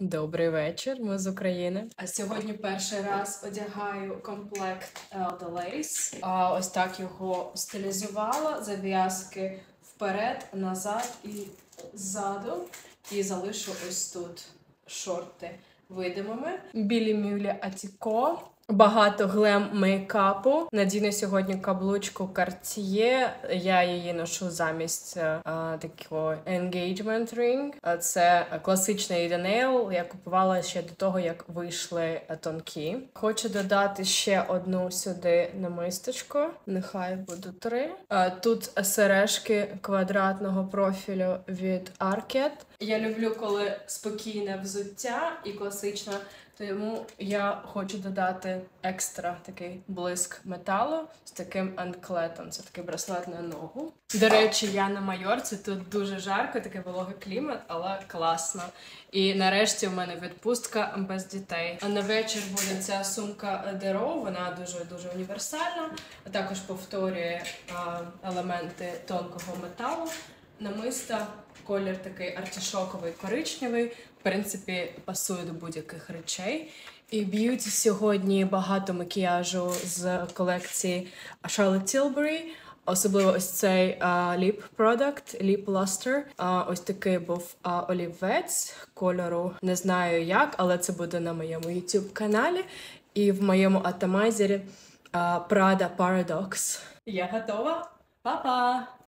Добрий вечір, ми з України. А сьогодні перший раз одягаю комплект The Lace. Ось так його стилізувала, зав'язки вперед, назад і ззаду. І залишу ось тут шорти видимими. Білі мюлі Атіко. Багато глем мейкапу. Надіну сьогодні каблучку Cartier. Я її ношу замість такого engagement ring. Це класичний Nail. Я купувала ще до того, як вийшли тонкі. Хочу додати ще одну сюди намисточку. Нехай будуть 3. Тут сережки квадратного профілю від Arket. Я люблю, коли спокійне взуття і класична. Тому я хочу додати екстра такий блиск металу з таким анклетом. Це такий браслет на ногу. До речі, я на Майорці, тут дуже жарко, такий вологий клімат, але класно. І нарешті в мене відпустка без дітей. А на вечір буде ця сумка Dero, вона дуже-дуже універсальна. А також повторює елементи тонкого металу. Намиста, колір такий артішоковий, коричневий. В принципі, пасує до будь-яких речей. І б'юті сьогодні багато макіяжу з колекції Charlotte Tilbury. Особливо ось цей lip product, lip luster. Ось такий був олівець кольору. Не знаю як, але це буде на моєму YouTube-каналі. І в моєму атомайзері Prada Paradox. Я готова. Па-па!